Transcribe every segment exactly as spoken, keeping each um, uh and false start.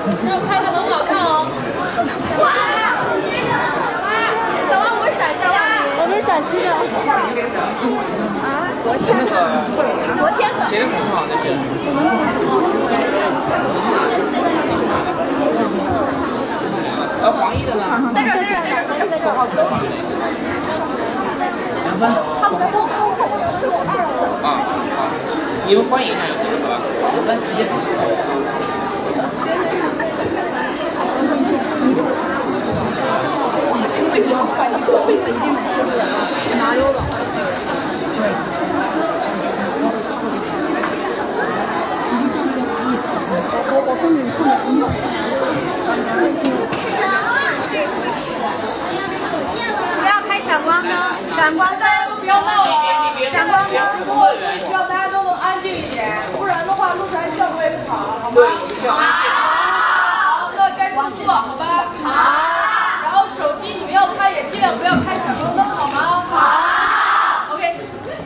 那拍的很好看哦。 哇！小王，我是陕西的，我们是陕西的。啊？昨天的。昨天的。 谁的很好？那是。呃，黄奕的呢？ 在这儿，在这儿，在这儿，在这儿，在这儿。 两分。 差不多后后后是我二了。 啊啊！你们欢迎他就行了，好吧？两分直接。 这个位置好快，一个位置一定能吃的，麻溜了。我我跟你看的心情。不要开闪光灯，闪光灯不要闹了， 闪光灯。 希望大家都能安静一点，不然的话录出来效果也不好，好吗？好，那该工作好吧？好。然后手机你们要拍也尽量不要开闪光灯，好吗？好。OK。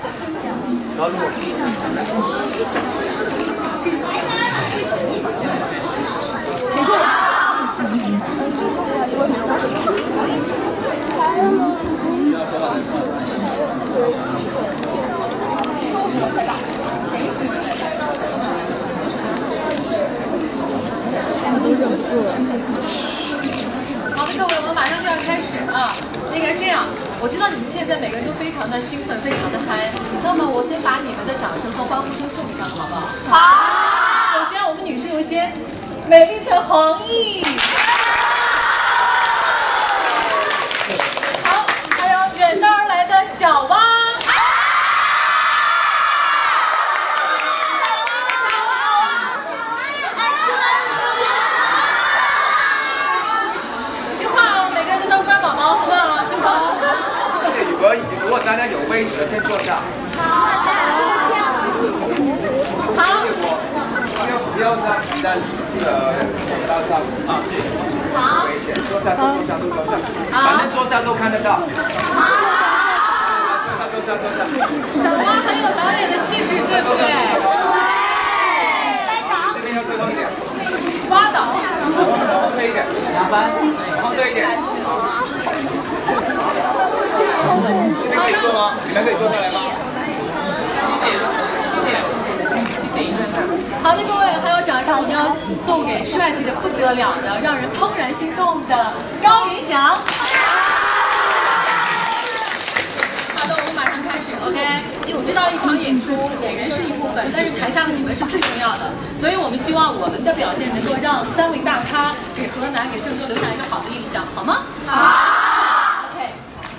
好的，各位，我们马上就要开始啊。那个是这样，我知道你们现在每个人都非常的兴奋，非常的嗨。那么我先把你们的掌声和欢呼声送给他们，好不好？好。首先，我们女士优先，美丽的黄奕。好，还有远道而来的小蛙。 如果大家有位置的，先坐下。 好。 不要不要在鸡蛋这个道上啊， 好。 危险，坐下都坐下都坐下，反正坐下都看得到。好。坐下坐下坐下。 小蛙很有导演的气质，对不对？ 对。班长。 这边要最后一点。 挖倒。 往后退一点。 两分。 往后退一点。这边可以坐吗？你们可以坐下来吗？ 谢谢，谢谢，谢谢。 好的，各位，还有掌声，我们要送给帅气的不得了的、让人怦然心动的高云翔。好的，我们马上开始 ，OK。我知道一场演出，演员是一部分，但是台下的你们是最重要的，所以我们希望我们的表现能够让三位大咖给河南、给郑州留下一个好的印象，好吗？好。OK。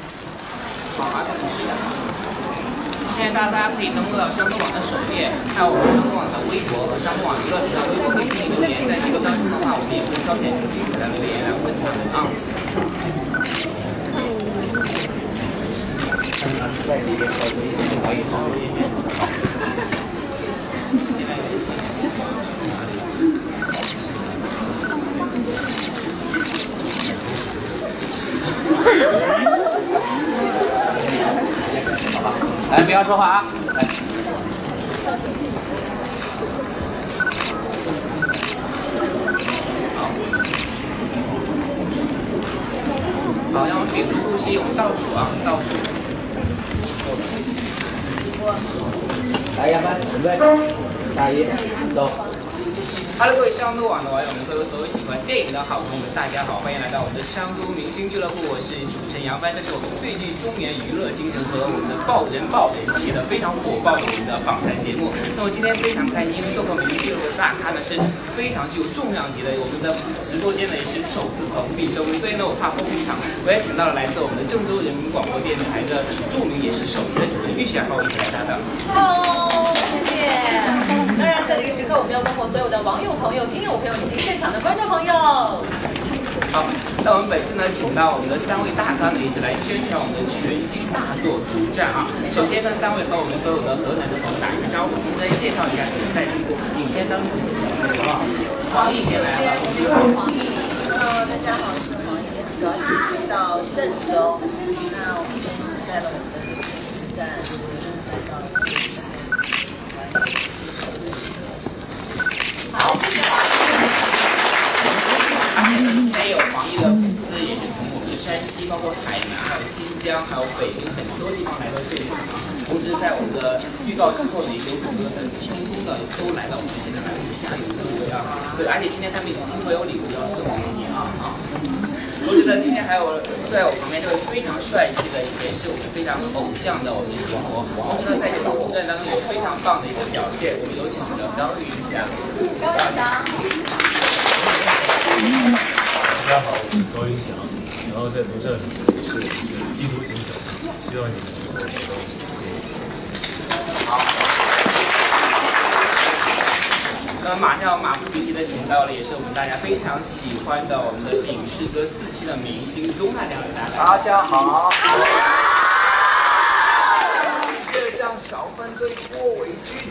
现在大家可以登录到商东网的首页，还有我们商东网的微博和商东网娱乐频道，微博可以进行留言，在这个当中的话，我们也会挑选出精彩的留言来问他们啊。在里面可以好。好吧，来，不要说话啊！来，好，让我屏住呼吸，我们倒数啊，倒数。来，亚班，准备，打一，走。Hello， 各位商都网的网友们，各位所有喜欢电影的好朋友们，大家好，欢迎来到我们的商都明星俱乐部，我是主持人杨帆，这是我们最具中年娱乐精神和我们的爆人爆人气的非常火爆的我们的访谈节目。那么今天非常开心，因为做客明星俱乐部的大咖呢是非常具有重量级的，我们的直播间呢也是首次蓬荜生辉，所以呢我怕风一场，我也请到了来自我们的郑州人民广播电台的著名也是首名的主持人玉雪和我一起来搭档。 Hello， 谢谢。当然，在这个时刻，我们要问候所有的网友朋友、听友朋友以及现场的观众朋友。 好，那我们本次呢，请到我们的三位大咖呢，一起来宣传我们的全新大作独占啊。首先呢，三位和我们所有的河南的朋友打一个招呼，再介绍一下你们在这部影片当中的角色，好不好？黄奕先来吧。 我是黄奕。 Hello， 大家好，我是黄奕，很高兴来到郑州。那我们现在是在了我们的独占，来到了。 好，谢谢。 包括海南、还有新疆、还有北京很多地方来到现场啊。同时在我们的预告之后呢，有很多的集中的都来到我们现场来为你加油助威啊。对，而且今天他们已经会有礼物要送给你啊啊。我觉得今天还有在我旁边这位非常帅气的，以前是我们非常偶像的我们的新活。同时呢，在这个舞战当中有非常棒的一个表现，我们有请我们的高玉祥。 高玉祥。 大家好，我是高云翔，然后在独战里面是基督型小生，希望你们能够喜欢我。 好。那么马上马不停蹄的请到了，也是我们大家非常喜欢的我们的影视歌四期的明星钟汉良大家。 大家好。倔强小分队郭伟军。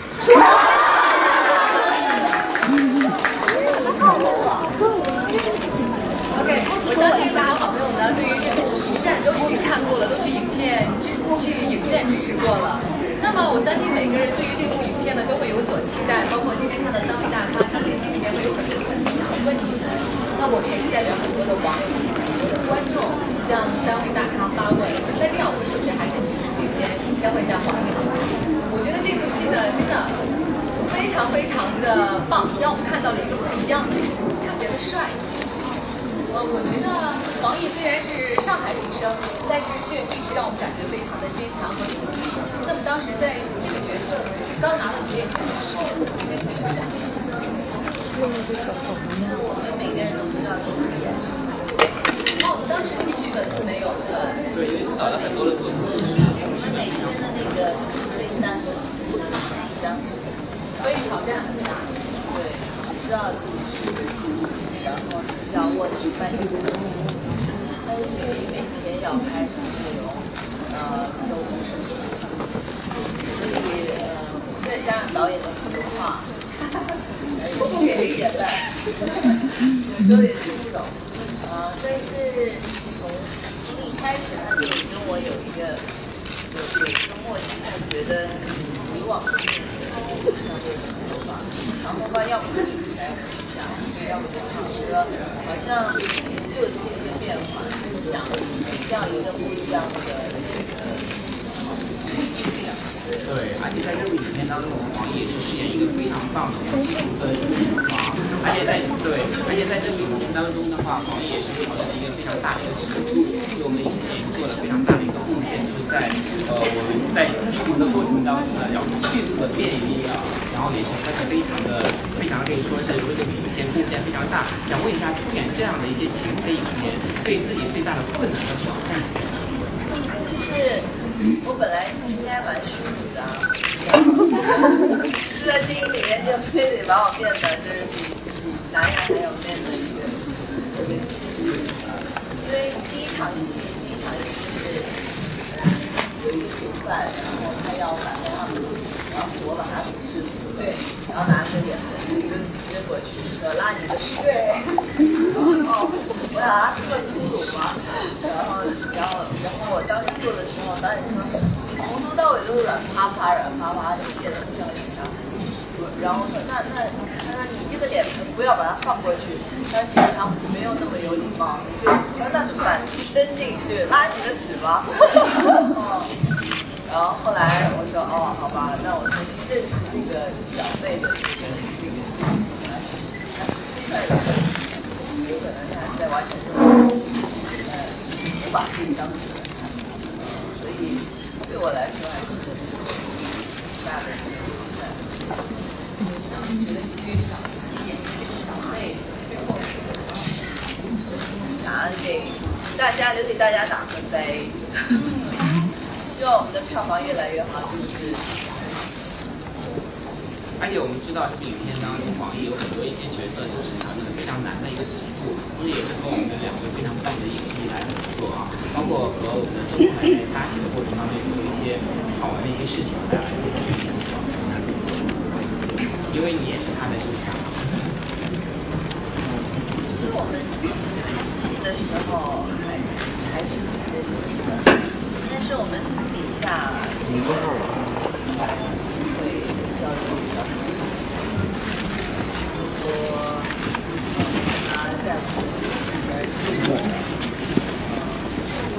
OK， 我相信大家好朋友呢，对于这部独战都已经看过了，都去影片支去影院支持过了。那么我相信每个人对于这部影片呢都会有所期待，包括今天看到三位大咖，相信心里面会有很多的问题想要问你们。那我们也是代表很多的网友、很多的观众向三位大咖发问。那这样，我们首先还是以先教会一下黄奕。我觉得这部戏呢，真的非常非常的棒，让我们看到了一个不一样的人，特别的帅气。呃，我觉得黄奕虽然是上海女生，但是却一直让我们感觉非常的坚强和努力。那么当时在这个角色刚拿到你面前的时候，你是怎么想的？ 我们每个人都不知道怎么演。 哦，当时那个剧本是没有的。 对，因为指导了很多的作品。 我们每天的那个对单词就是一张纸， 所以挑战很大。 对，知道自己是个记录词，然后要握住半年。但是具体每天要拍什么内容，呃，都不是自己。所以，呃，再加上导演的普通话，有点点烂，有时候也听不懂。呃，但是从从一开始他就跟我有一个有有一个默契，他觉得以往的电影基本上都是手法，然后吧，要么就书材，要么就讲，要么就唱歌，好像就这些变化，想要一个不一样的对，而且在这部影片当中，我们黄奕也是饰演一个非常棒的基督的一个女王，而且在对，而且在这部影片当中的话，黄奕也是挑战了一个非常大的一个尺度，对我们的影片也做了非常大的一个贡献，就是在呃我们在基督的过程当中呢，然后迅速的变音啊，然后也是拍的非常的非常可以说是为这部影片贡献非常大。想问一下，出演这样的一些情非影片，对自己最大的困难和挑战？ 就是我本来应该蛮虚无的，就在电影里面就非得把我变得就是比比男人还要 man 的一个一个技术。因为第一场戏，第一场戏就是有一个囚犯，然后他要反抗他们，然后我把他制服，对，然后拿着脸盆就约过去说拉你的屎，对，然后我想啊这么粗鲁吗？然后然后然后我当时做的时候，导演说你从头到尾都是软趴趴软趴趴的，一点都不像警察。然后说那那他说你这个脸盆不要把它放过去，他说警察没有那么有礼貌，你就那就把伸进去拉你的屎吧。哦，然后后来我说哦好吧，那我重新认识这个小妹的这个这个这个警察是快乐的，有可能他在完成中呃无法自己当主人，所以对我来说还是很大的挑战。 你觉得你对小自己演的这个小妹，最后拿给大家留给大家打分呗。希望我们的票房越来越好，就是。 而且我们知道这部影片当中，黄奕有很多一些角色都是挑战的非常难的一个尺度，同时也是和我们的两位非常棒的影帝来合作啊，包括和我们的周海在搭戏的过程当中做一些好玩的一些事情，大家来分享一下。因为你也是他的形象。 其实我们拍戏的时候还还是很认真的，但是我们私底下会交流比较多。我他在乎自己的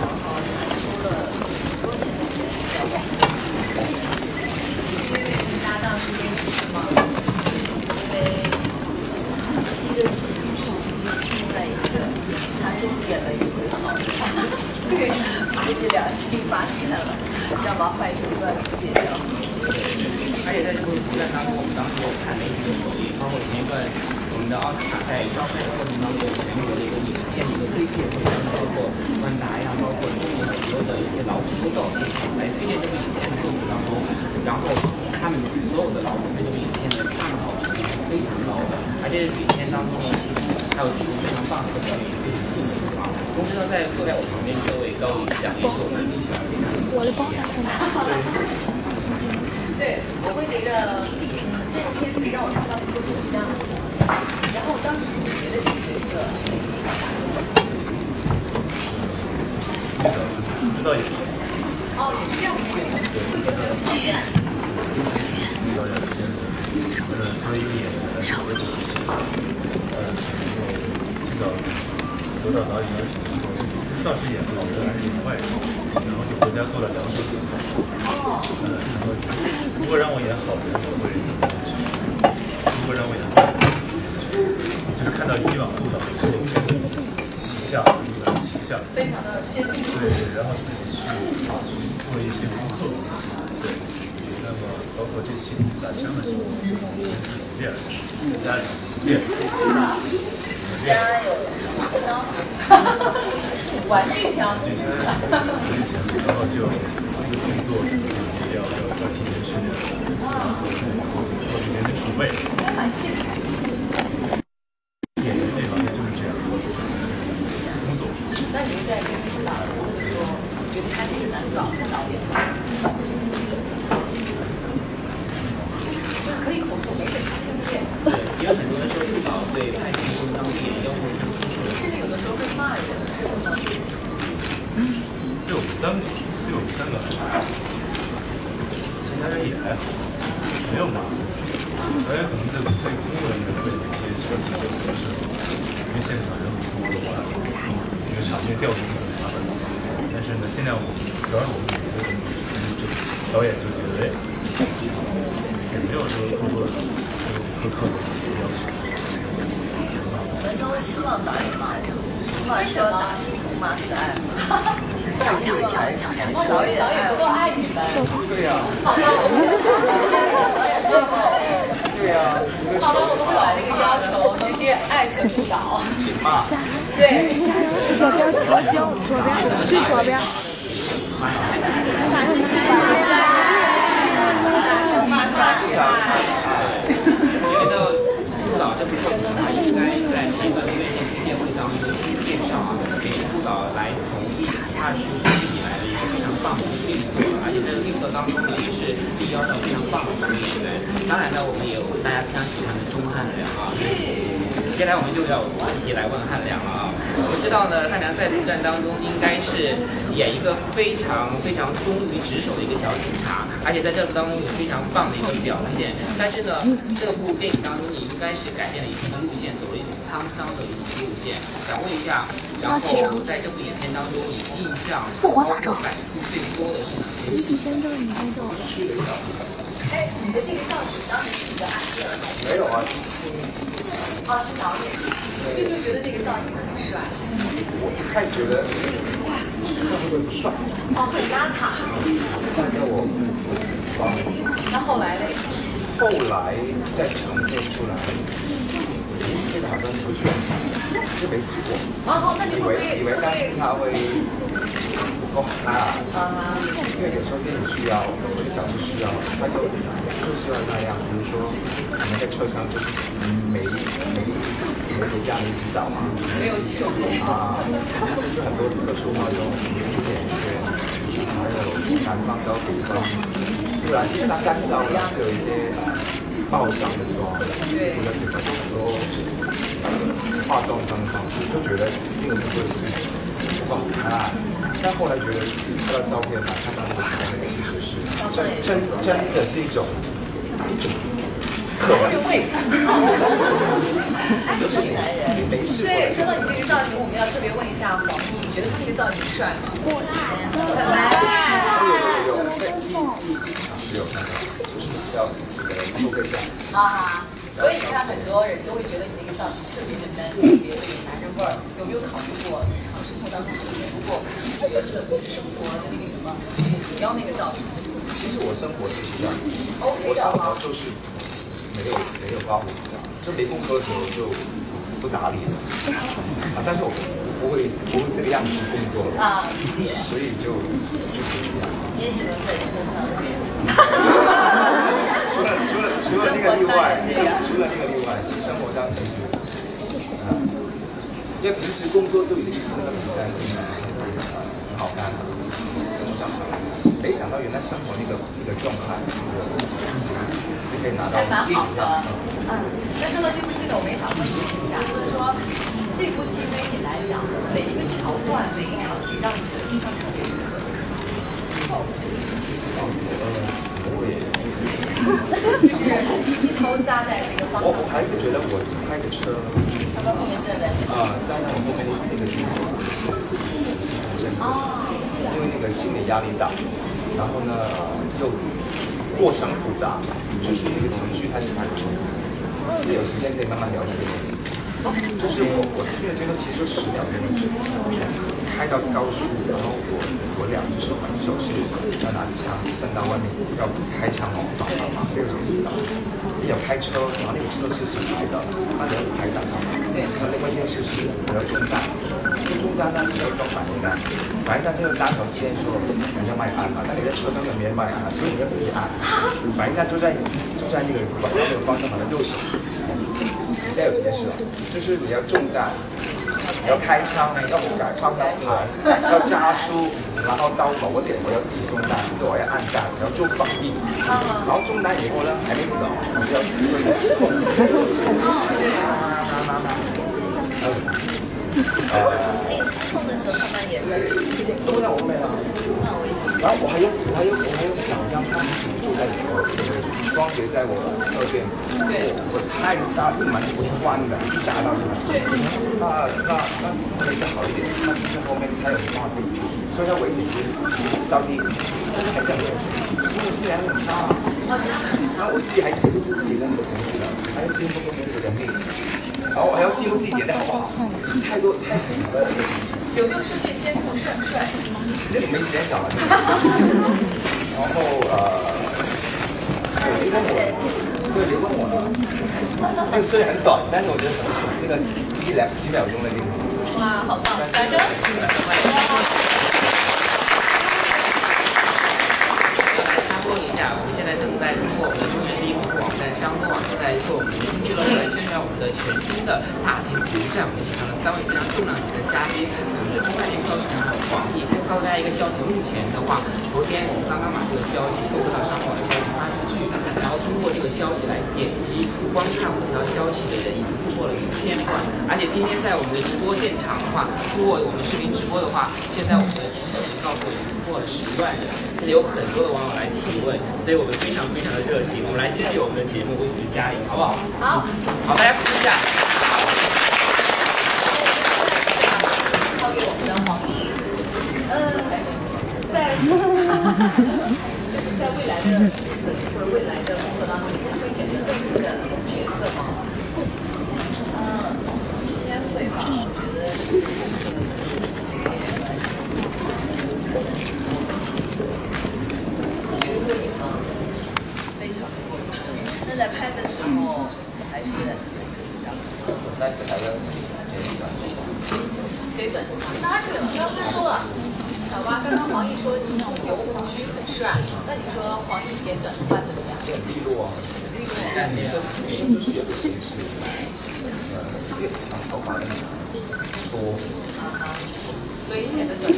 个是另外一个，他就演了一回好人，对，自己良心发现了，要把坏习惯戒掉。 而且在这个比赛当中，我们当时有看媒体的手艺，包括前一段我们的奥斯卡在招拍的过程当中，有全国的一个影片的一个推荐会，当中包括万达呀，包括中国很多的一些劳资都到现场来推荐这个影片的过程当中，然后他们所有的劳动对这个影片的看好程度是非常高的，而且影片当中呢，其实还有几个非常棒的一个表演，非常不喜欢。我知道在坐在我旁边这位高以翔，也是我们非常非常喜欢。 我的包在哪？ 对，我会觉得这个片子让我看到很多不一样的东西，然后当时我觉得这个角色是可以把它知道也是。 哦，也是这样的一个会觉得没有挑战。 导演的片子，呃，作为一个演员来说，我也很喜欢。呃，然后最早得到导演邀请的时候，不知道是演好人还是演坏人，然后就回家做了两手准备。呃，然后如果让我演好人，我会怎么样去？如果让我演坏人，就是看到以往督导的所有形象，以往的形象， 非常的鲜明。 对，然后自己去去做一些功课，对。那么包括这期打枪的时候，先自己练，在家里练， 家有枪， 玩具枪。 玩具枪，玩具枪，然后就那个动作以及要要要提前训练，然后做里面的储备。 还蛮细的。 演员这行业就是这样，工作。 那你们在跟指导，或者说觉得他是一个难搞的导演吗？就是可以口头，没事他听不见。 对，因为很多的时候督导对拍摄过程当中也要求， 甚至有的时候会骂人，这个吗？ 对我们三个，对我们三个，其他人也还好，没有骂。导演可能对对工作人员会有一些车技的指示，因为现场人很多的话，因为场面调度可能麻烦。但是呢，尽量我们只要是我们每个人，就导演就觉得哎，也没有说过多的苛刻的一些要求。 我们都希望导演骂人，骂说打是不骂是爱嘛。讲讲讲讲讲，导演导演不够爱你们。 对呀。 好吧，我们对呀。 好吧，我们会把这个要求直接艾特督导。 请骂。 对。 左边调焦，左边最左边。 觉得督导这部作品的话，应该在前一段的院线推荐会当中去介绍啊，也是督导来从艺二十五岁以来的一个非常棒的一个力作，而且在力作当中呢，也是力邀到非常棒的一个演员。当然呢，我们也有大家非常喜欢的钟汉良啊。接下来我们就要有问题来问汉良了啊。我们知道呢，汉良在陆战当中应该是演一个非常非常忠于职守的一个小警察，而且在这个当中有非常棒的一个表现。但是呢，这部电影当中你应该是改变了以前的路线，走了一种沧桑的一种路线。想问一下，然后在这部影片当中，你印象包括感触最多的是哪些戏？ 哎，你的这个造型当时是你的 idea 吗？ 没有啊。 哦，是导演。你有没有觉得这个造型很帅？ 我一开始觉得这样会不会不帅？ 哦，很邋遢。 但是我啊， 那后来嘞？ 后来再呈现出来，这个好像是不需要洗，就没洗过。 哦，那你以为会不会以为担心它会不够好看啊？ 啊？ 因为有时候电影需要，或者角色需要，它就就是要那样。比如说，我们在车上就是没没没回家没洗澡嘛， 没有洗手间啊，就是很多特殊那种演员，还有南方到北方，不然一下干燥了，是有一些爆伤的妆，或者是很多化妆上的方式，就觉得并不会是不好看。但后来觉得看到照片嘛，看到那个拍的其实是真真真的是一种一种可能性，就是你没试过。 对，说到你这个造型，我们要特别问一下黄奕，你觉得他这个造型帅吗？很来。 有有有，在第一第一场是有看到，就是要呃收费站。 啊。 所以你看，很多人都会觉得你那个造型特别的 man， 特别的有男人味儿。有没有考虑过日常生活当中出现过角色跟生活的那个什么主要那个造型？ 其实我生活就是这样，我生活就是没有没有刮胡子的，就没工作的时候就不打理了啊，但是我不会不会这个样子工作了啊，所以就一直这样。 你也喜欢在车上这样？ 除了除了除了那个例外，除了那个例外，其实生活上其实，呃，因为平时工作就已经那个平淡，挺好看的，生活上没想到原来生活那个那个状态，是是可以拿到蛮好的。 嗯， 那说到这部戏呢，我们也想问一下，就是说这部戏对于你来讲，哪一个桥段、哪一场戏让你的印象特别深刻？就是一头扎在那个方向。 我我还是觉得我开个车， 他们后面站在啊，站在我后面那个镜头，哦，因为那个心理压力大，然后呢又过程复杂，就是那个程序它是太长，所以有时间可以慢慢描述。就是我我那个镜头其实就十秒钟的事，开到高速，然后我我两只手把手是要拿枪伸到外面，要开枪哦，打打打，这个时候知道。有开车，然后那个车是省牌的，它能排挡到。对。然后另外一件事是我要中弹，这个中弹呢你要装反应弹，反应弹这个单头先说你要卖按嘛，但你在车上又没人卖按，所以你要自己按。反应弹就在就在那个管道那个方向盘的右手。现在有这件事了，就是你要中弹，你要开枪，要改方向盘，要加速，然后到某个点我要自己中弹，就我要按弹，然后做反应，然后中弹以后呢还没死哦，我就要做一个失控，失控，慢慢慢，呃， 哎，失控的时候他们也在， 都在我后面啊。然后我还有我还有我还有想象他们其实就在我双鞋在我侧边，我我太大不满意，我弯的夹到你们。那那那后面再好一点，那这后面才有画面，所以它危险性稍低，还是很危险。因为是压力很大，然后我自己还记不住自己的那个程序了，还要记录后面这个人命，然后还要记录自己演的好不好，太多太复杂了。 有没有顺便监控帅不帅？ 这个没时间想了。然后呃，你问我，对，你问我了。那个虽然很短，但是我觉得这个一两几秒钟的那个。 哇，好棒！来着。 插播一下，我们现在正在通过我们的中视第一广播网站商多网正在做我们明星俱乐部来宣传我们的全新的大片独占。我们请上了三位非常重量级的嘉宾，我们的中概念高手还有黄奕。告诉大家一个消息，目前的话，昨天我们刚刚把这个消息购物到商网的消息发出去，然后通过这个消息来点击，光看我们这条消息的人已经突破了一千万。而且今天在我们的直播现场的话，通过我们视频直播的话，现在我们的提示已经告诉我已经突破了十一万人。现在有很多的网友来提问，所以我们非常非常的热情。我们来继续我们的节目，为你们加油，好不好？ 好， 好，大家鼓励一下。 交给我们的黄奕，呃，在在未来的或者未来的工作当中，你会选择类似的角色吗？ 嗯，应该会吧，我觉得你觉得过瘾吗？ 非常过瘾。那在拍的时候还是很紧张。 我上次来的简短。 简短。那这个刚才说了，小蛙刚刚黄奕说你有胡须很帅，那你说黄奕简短的话怎么样？ 很利落啊。 利落。 但女生女生就是有个形式，呃，越长头发的多。 所以显得短。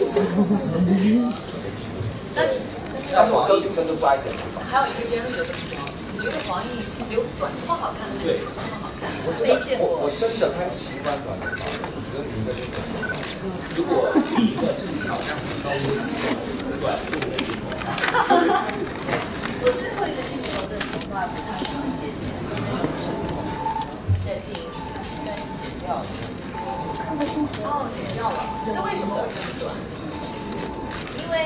那你， 但是我知道女生都不爱剪头发。 还有一个尖锐的问题哦，你觉得黄奕留短头发好看，还是长头发好看？ 我真的，我我真的很喜欢短头发，我觉得你应该是短头发。如果一个正常这样子高一短度的头发， 我最后一个镜头的头发比他长一点点，是那种在电影里，但是剪掉了。 哦，剪掉了。那为什么会这么短？ 因为那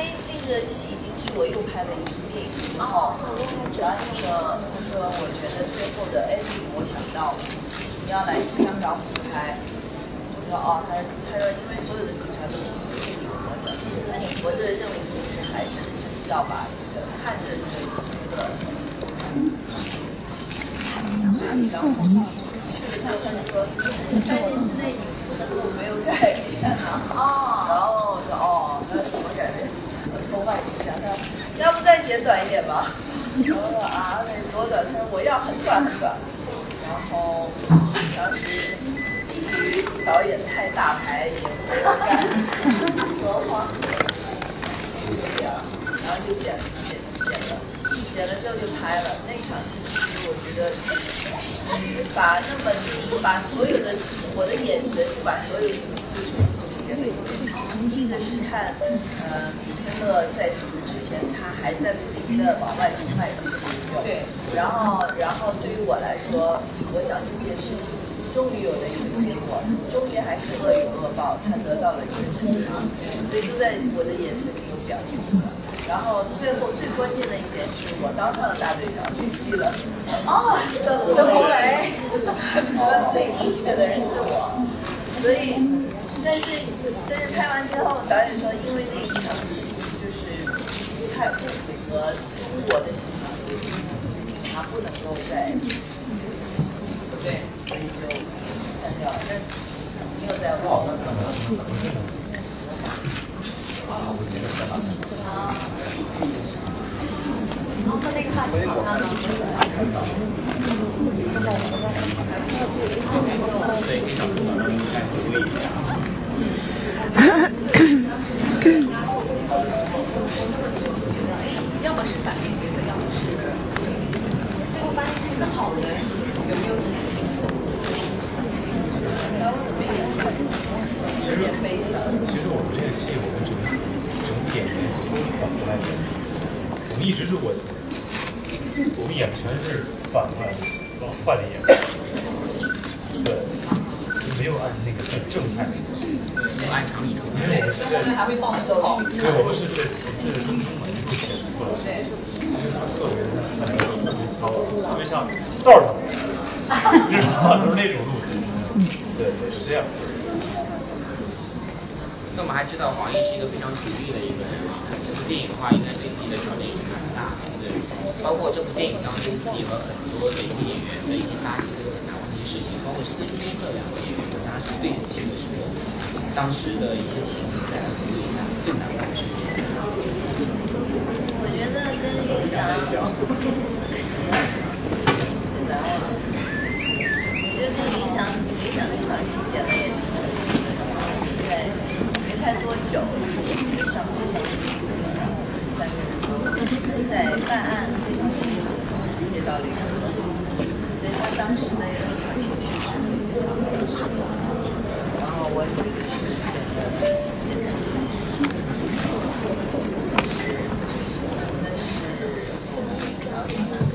个戏已经是我又拍了一部电影之后，然后呢，他说我觉得最后的 ending 我想到了，你要来香港补拍。我说哦，他说他说因为所有的警察都死了，你活着，那你活着的任务就是还是就是要把这个看着这个这个执行死刑。所以然后这个他就说，三年之内你不能够没有改变啊。哦。然后我说哦，那什么改变？我头发一下，他说要不再剪短一点吧。我说啊，那多短？他说我要很短很短。然后当时导演太大牌也不敢说话，这样，然后就剪剪剪了，剪了之后就拍了。那场戏其实我觉得，把那么就是把所有的我的眼神就把所有的故事总结了一遍。第一个是看，呃，米天乐在死之前，他还在不停的往外出卖自己的朋友。对。然后，然后对于我来说，我想这件事情终于有了一个结果，终于还是恶有恶报，他得到了一个惩罚，所以都在我的眼神里有表现出来。然后最后最关键的一点是我当上了大队长，取缔了哦，孙红雷，说最值钱的人是我，所以，但是但是拍完之后，导演说因为那一场戏就是太不符合中国的形象，警察不能够在，对，所以就删掉了。但没有在网络上。啊，我记得在哪？啊，然后那个发型好看吗？ 对，非常好，应该会一样。 要么是反面角色，要么是最后发现是一个好人，有没有写信？ 其实其实我们这个戏，我们整整演员都是反过来演，我们一直是我，我们演的全是反派，往坏的演，对，没有按那个正正派， 没有按常理出牌， 因为我们是在， 还会暴走， 对，我们是这这是中文不浅过来，其实他特别特别糙，特别像道上，日常都是那种路子，对对是这样。 那我们还知道黄奕是一个非常独立的一个人啊，这部电影的话，应该对自己的挑战也是蛮大的，对。包括这部电影当中，自己和很多北京演员的一些搭戏都有很难忘的一些事情，包括施天乐两个演员跟他是对手戏的时候，当时的一些情景，再来回忆一下最难忘的事情。 我觉得跟云翔最难忘，我觉得跟云翔云翔那场戏剪了也挺可惜的，对。没太多久，上上然后三个人都在办案这场戏同时接到了一个合作，所以他当时的那场情绪是非常非常释放。然后我觉得是真的，那是宋云翔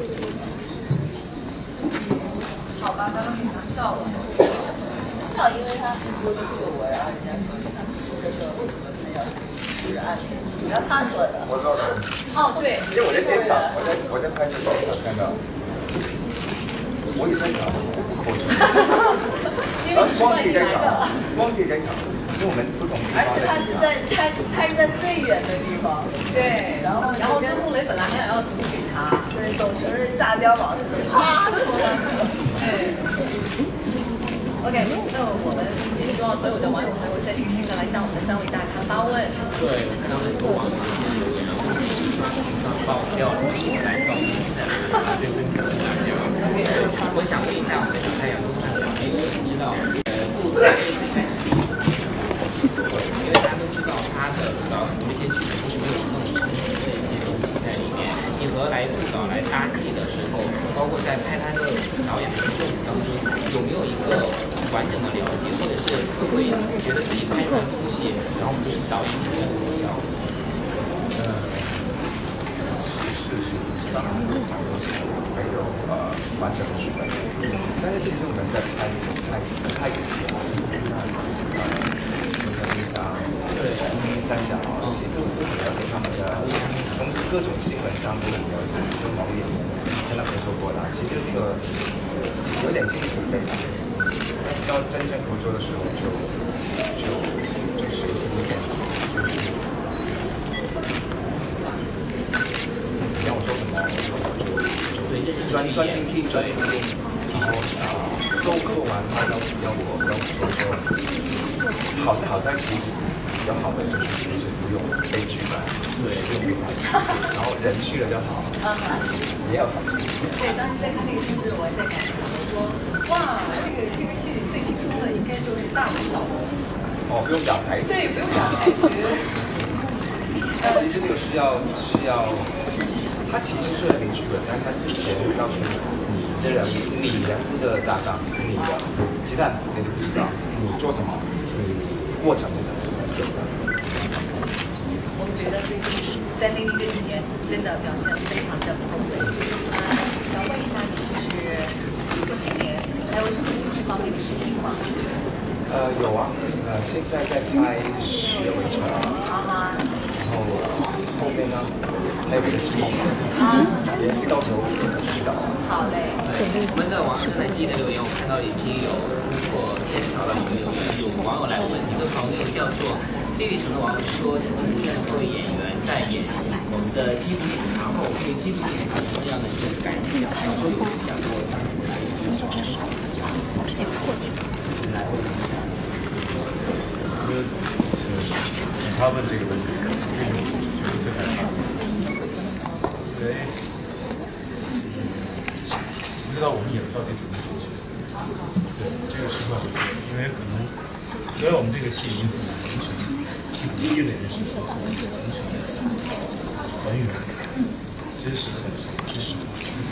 好吧，刚刚云翔笑了，笑，因为他很多都救我，然后人家说。就说为什么他要就是暗恋？然后他说的。 我知道的。 哦，对。 因为我在现场，我在我在拍摄现场看到，我也在场，过去。然后光姐在场，光姐在场，因为我们不同地方。 而且他是在他他是在最远的地方。 对。然后然后孙红雷本来还想要阻止他， 对，董成是炸碉堡似的，啪冲上去了。 对。OK， 那我们也希望所有的网友朋友在这个时刻来向我们三位大咖发问。 对，我看到很多网友一些留言，然后一起刷屏刷爆掉了，第一次来到现在，啊，这跟可能大家。我想问一下我们的小太阳都看了，哎，知道，呃，不在这次开始第一次，因为大家都知道他的舞蹈这些曲子是没有那么成型的一些东西在里面。你和来舞蹈来搭戏的时候，包括在拍他的导演的作品当中，有没有一个完整的了解，或者是会不会觉得自己拍出来的东西，然后不是导演想要的效果？ 嗯，是是，当然没有呃完整的剧本，但是其实我们在拍拍拍一个戏啊，那呃，我们像对，三峡啊，这些都都比较非常呃，从各种新闻上都很了解，跟毛演员真的合作过的，其实那个有点心理准备的。但是到真正合作的时候就就就随机应变，就是你让我说什么，我就就专专心听，专心听，然后啊，做做完他要要我要我说说，好是好在其实比较好的就是其实不用背剧本，对，不用然后人去了就好，也要好。 对，当时在看那个片子，我还在感觉说，哇，这个这个戏里最轻松的应该就是大吴小龙。 哦，不用讲台词。 对，不用讲台词。 但其实这个是要是要，他其实虽然没剧本，但是他之前会告诉你你这人你人物的大纲，你的鸡蛋你都不知道，你做什么，你过程是什么。 我们觉得最近在内地这几年真的表现得非常的不错。想问一下你，就是经过今年还有什么这方面的一些情况？ 呃，有啊，呃，现在在拍《十月围城》， 啊然后后面呢还有别的戏，也是到时候才知道。 好嘞。 我们的网友在记忆的留言，我看到已经有突破千条了。有有网友来问一个朋友叫做丽丽城的网友说，请问今天的各位演员在演我们的缉毒警察后，对缉毒警察什么样的一个感想？小时候有想过当警察有什么直接破去。来问一下。 我觉得请他问这个问题，这个觉得最害怕。因为不知道我们演到底准备出去。对，这个实话实说，因为可能虽然我们这个戏已经很完全，第一类人是说完全还原真实的感受，真实的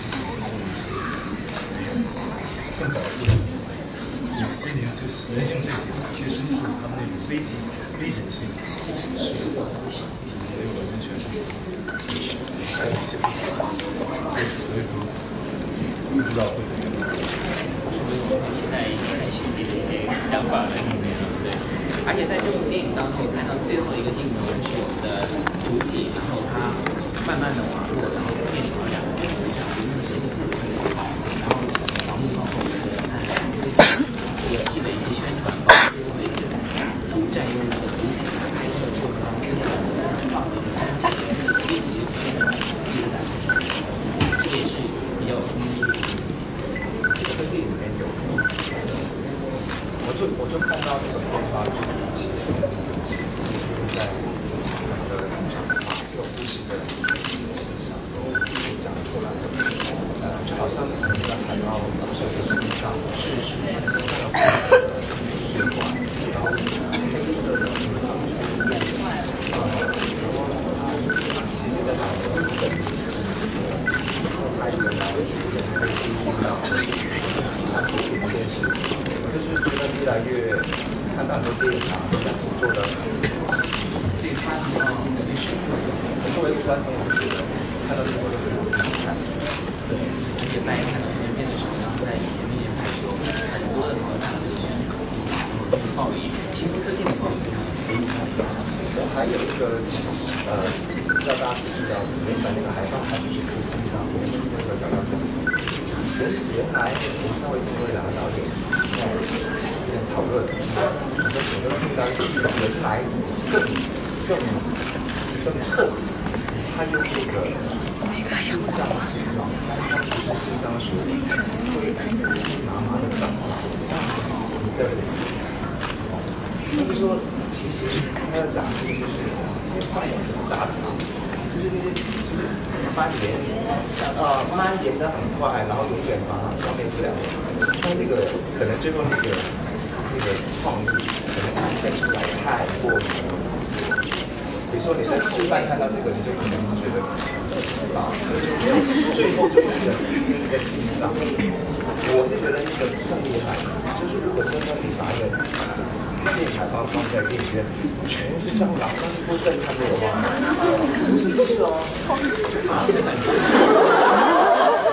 更保护你心灵就是人性这一点，去深处他们那种危险危险性是我完全是还有一些不行，所以说不知道会怎样。 说明我们期待看续集的一些想法在里面了，对。而且在这部电影当中，看到最后一个镜头是我们的主体，然后他慢慢的滑落，然后建立好两个镜头上，一个是特别好，然后防幕放后面的看这个戏的一些宣传，包括最后的一个独占用的主体拍摄过程当中，放的一个非常邪的一个电影宣传，这个感觉，这也是比较有冲击力的。 这个电影里面有，我就我就看到这个片花，其实就是在整个这个故事的形式上都讲出来，呃，就好像我们刚才到故事的实际上是是先看到血管，然后黑色的，然后变坏了，然后它其实在讲的是本质，然后它原来人可以进行到。看这件事，我就是觉得越来越看到很多电影啊，都想做的对他很新的历史。我作为一个观众，我觉得看到这个都觉得很好看。 对，而且大家看到这片片的时候，然后在前面拍摄很多的好大的这个宣传，然后报语，其实这电影报语非常非常还有一个呃，不知道大家知不知道，原本那个海报它就是可惜上面那个小道角色。原原来我稍微听过两个导演在在讨论，我说有没有听到原来更更更彻底，他用这个心脏形容，他不是心脏属于会麻麻的脏，你这个意思。就是说，其实他要讲的就是放眼大的，就是那些就是蔓延，啊蔓延的很快，然后永远把它消灭不了。他那个可能最后那个那个创意可能展现出来太过于，比如说你在示范看到这个，你就可能觉得啊，最后就是一个一个心脏。我是觉得那个更厉害，就是如果真的你把一个电影海报放在电影院，全是蟑螂，那是不震撼的话，不是是哦，蚂蚁的感觉，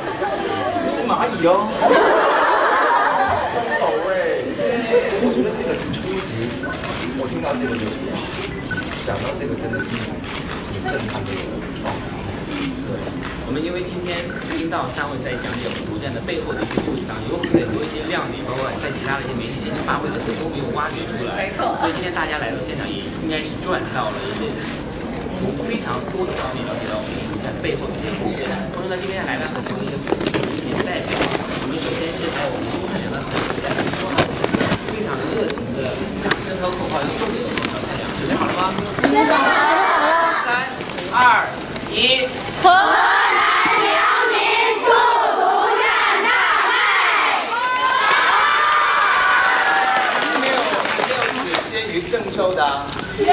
不是蚂蚁哦，真好哎！我觉得这个初级，我听到这个就想到这个真的是挺震撼的一个哦。 对，我们因为今天听到三位在讲解我们独占的背后的一些故事当中，有很多一些亮点，包括在其他的一些媒体前发挥的时候都没有挖掘出来。 没错。 所以今天大家来到现场也应该是赚到了一些。从非常多的方面了解到我们独占背后的这些故事。同时呢，今天来了很多一些一些代表，我们首先是来我们中汉良的粉丝代表说好，非常热情的掌声和口号要送给我们中汉良，准备好了吗？ 准备好了。 三、二、一， 河南良民祝独占大会。 有没有没有是先于郑州的？ 有。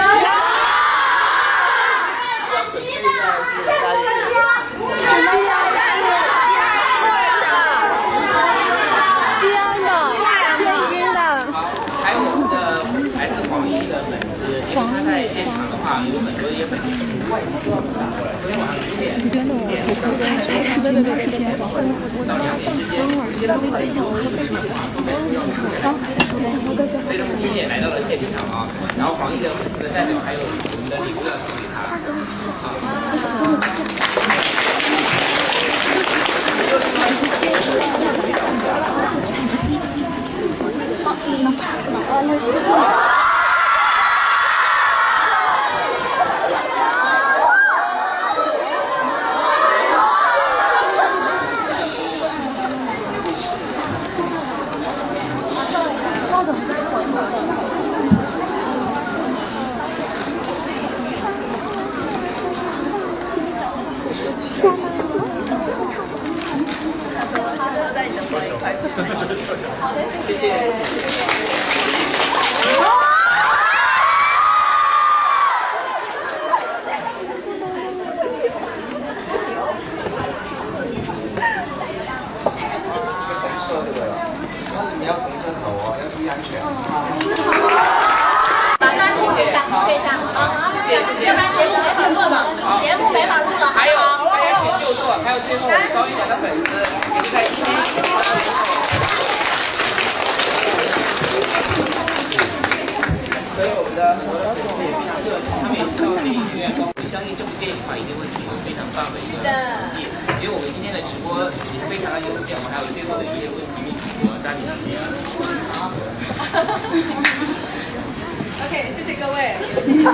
西安的、天津的， 还有我们的来自黄奕的粉丝，因为他在现场的话，有很多一些粉丝是外地打过来，昨天晚上九点九点到两点之间，接到电话以后，是不是话都在要出来？所以他们今天也来到了现场啊。然后黄奕的粉丝的代表还有我们的礼物要送给他。 稍等。 好的，谢谢。 你要同车走哦，要注意安全。 麻烦继续下，可以下啊， 谢谢谢谢。 要不然节目没法录了，节目没法录了。 还有还有请就坐，还有最后我们高一翔的粉丝也是在今天。所以我们的我的粉丝也非常热情，他们也知道电影院，我相信这部电影的话一定会是一个非常棒的一个呈现。因为我们今天的直播也是非常的有限，我们还有最后的一些问题密我抓紧时间。 好。OK， 谢谢各位，谢谢。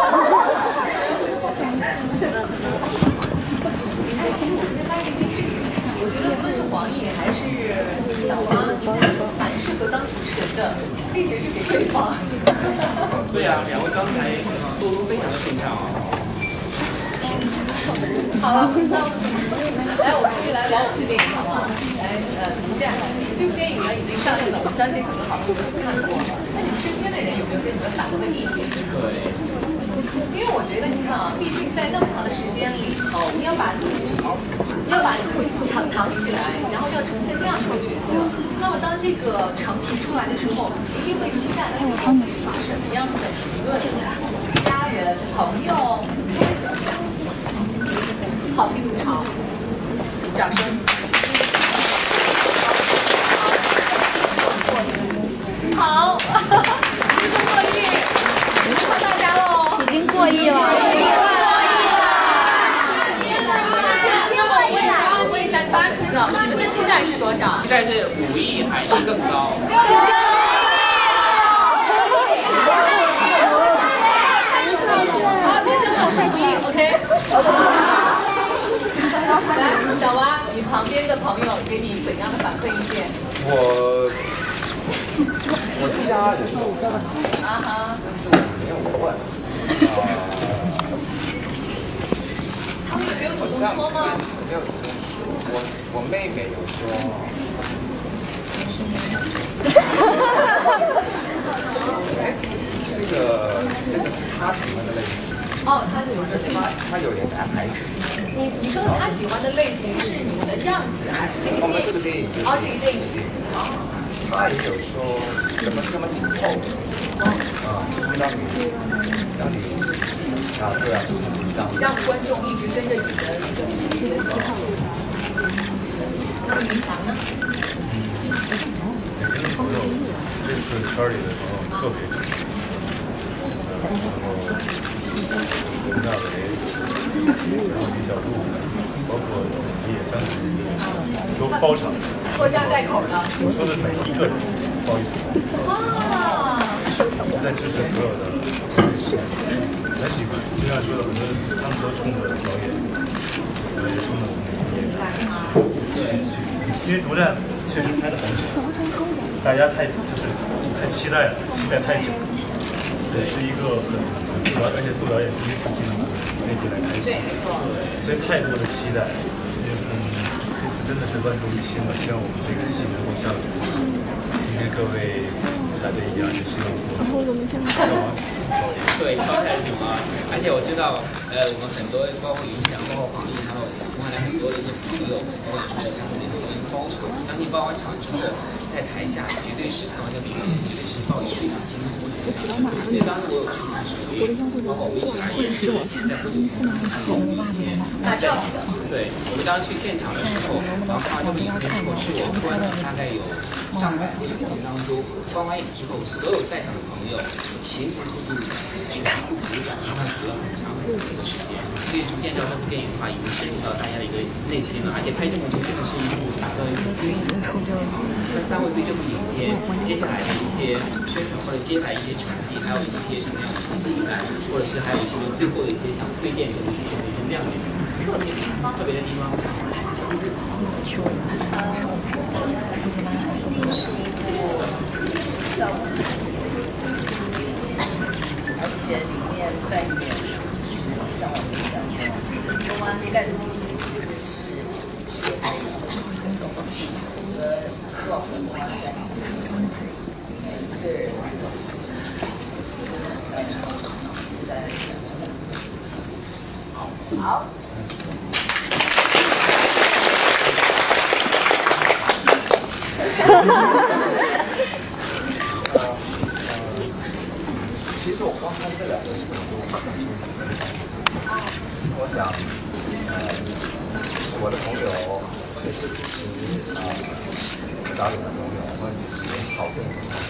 而且我们发现一件事情，我觉得无论是黄奕还是小花，你们蛮适合当主持人的，并且是给对方。 对啊，两位刚才沟通非常的顺畅啊。 好了，那来我们继续来聊我们的电影好不好？来，呃，独占这部电影呢已经上映了，我相信可能好多人都看过。那你们身边的人有没有跟你们反馈意见？ 对。 因为我觉得你看啊，毕竟在那么长的时间里头，你要把自己要把自己藏藏起来，然后要呈现那样的一个角色。那么当这个成品出来的时候，一定会期待那最后会是什么样的评论？家人、朋友都会怎么想？好评如潮，掌声。好，轻松过亿，辛苦大家喽！ 已经过亿了。 那么我问一下，我问一下巴克斯，你们的期待是多少？ 期待是五亿还是更高？ 好，别等到十五亿 ，OK？ 来，小蛙，你旁边的朋友给你怎样的反馈意见？ 我我家人有看， 啊哈， 没有问。 他们也没有主动说吗？ 没有，我我妹妹有说。哎，这个这个是她喜欢的类型。 哦，他喜欢的类型。 他有点男孩子。 你你说的他喜欢的类型是你们的样子，还是这个电影？ 这个电影。 哦，这个电影。哦。 他也有说怎么这么紧凑。啊，让你让你啊，对啊，很紧张。 让观众一直跟着你的那个情节走。那么云翔呢？ 有些朋友觉这次圈里的朋友特别多，然后刘大为，然后李小璐，包括子毅、张子怡都包场。 拖家带口的。 我说的每一个人包一场。 啊！ 我在支持所有的，很喜欢。就像说的，很多他们都冲着导演，呃，也冲着我们演员。对，因为独占确实拍了很久，大家太就是太期待了，期待太久了。对，是一个很很杜导，而且杜导演第一次进到内地来拍戏，所以太多的期待。嗯，这次真的是万众一心了，希望我们这个戏能够像今天各位大家一样，就希望我们对，超太什么？而且我知道，呃，我们很多包括云翔，包括黄奕，还有国外的很多的一些朋友，跟我说他们那种跟包场，相信包完场之后，在台下绝对是看完这个明星，绝对是抱有非常轻松的。所以当时我有去的时候，包括我们一起来也是现在不久前买票去的。 对，我们当时去现场的时候，然后看完这部影片之后，是我观了大概有上百部影片当中，观完影之后，所有在场的朋友齐齐鼓鼓全部鼓掌，让他鼓了很长很长的时间。因为逐渐让这部电影的话，已经深入到大家的一个内心了，而且拍这部剧真的是一部呃经历的成就。那三位对这部影片接下来的一些宣传或者接下来一些产品，还有一些什么样的一些期待，或者是还有什么最后的一些想推荐这部剧的一些亮点，特别的地方，特别的地方。 上午而且里面扮演是像我们讲的公安干警，是是非常的和和我们公安干警，每一个人好。 其实我光看这两个剧我我想，呃，我的朋友，或者是支持啊导演的朋友，或者支持好电影的朋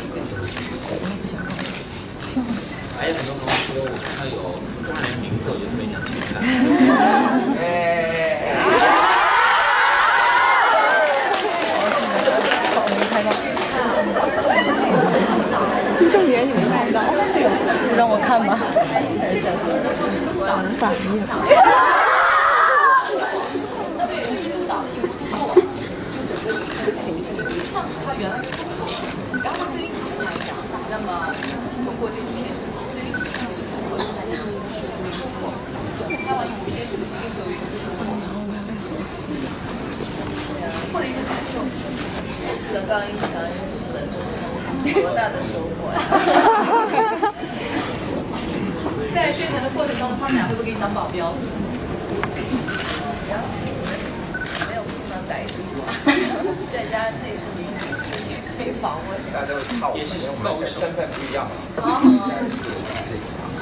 友， 还有很多朋友说，我看到有中韩人名字，我就特别想去看。哎。 正脸你没看到，让我看吧。能打击。 他原来是怎么做的？然后对于你们来讲，那么通过这部片子，对于你们来讲，或者在场是没有错。拍完一部片子，一定会有一种收获，或者一种感受。 认识了高一翔，认识了周峰，多大的收获呀！ 在宣传的过程中，他们俩会不会给你当保镖？ 没有碰到歹徒，在家自己是民警，自己可以访问。 大家都靠我们，我们身份不一样嘛。这一场。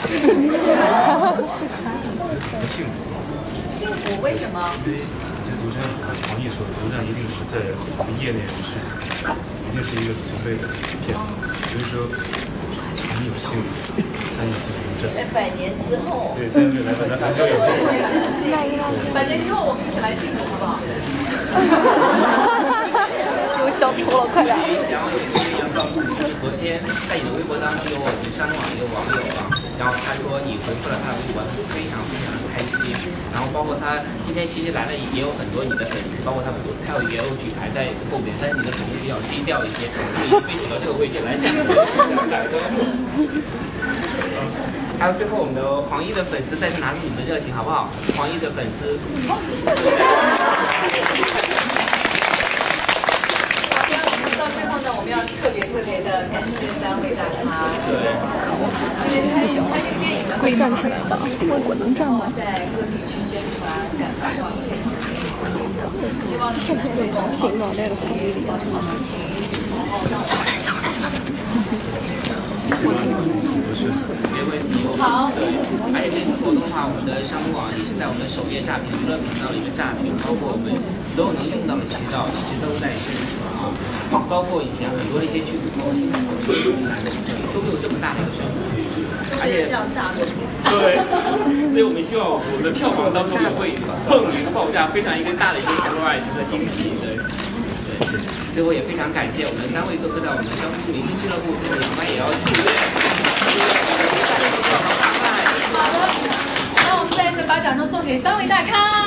幸福。 幸福为什么？ 因为这独占，黄奕说的，独占一定是在业内人士，一定是一个里程碑的片子，所以说很有幸参与这个独占。 在百年之后。 对，在未来可能很久以后。 百年之后我们一起来幸福，好不好？ 有小丑了，快点！ 然后有一个人要告诉你，就是昨天在你的微博当中有我们山东网的一个网友啊，然后他说你回复了他的微博，非常非常的开心。然后包括他今天其实来了也有很多你的粉丝，包括他们他有也有举牌在后面，但是你的粉丝比较低调一些，可能就被挤到这个位置来想。还有最后我们的黄奕的粉丝再次拿出你们的热情，好不好？黄奕的粉丝。 到最后呢，我们要特别特别的感谢三位大咖。对。因为拍拍这个电影呢， 会站起来的，我我能站吗？ 在各地去宣传、感发光线，希望你们能够进到那个会议里。 好心情，然后让走来走来走来。 没问题。好。对。而且这次活动的话，我们的商务网也是在我们的首页诈骗娱乐频道的一个诈骗，包括我们所有能用到的渠道一直都在宣传。 受，包括以前很多的一些剧组，包括现在很多男的女生都没有这么大的一个宣传，而且这样炸的。 对，所以我们希望我们的票房当中呢会碰一个爆炸，非常一个大的一个 surprise 的惊喜，对，对，是。所以我也非常感谢我们三位做客到我们香都明星俱乐部，最后杨帆也要祝愿，祝愿我们大家都票房大卖。 好的，那我们再一次把掌声送给三位大咖。